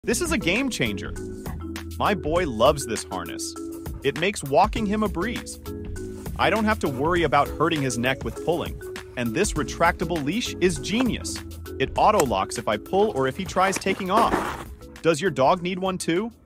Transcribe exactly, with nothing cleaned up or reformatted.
This is a game changer. My boy loves this harness. It makes walking him a breeze. I don't have to worry about hurting his neck with pulling. And this retractable leash is genius. It auto-locks if I pull or if he tries taking off. Does your dog need one too?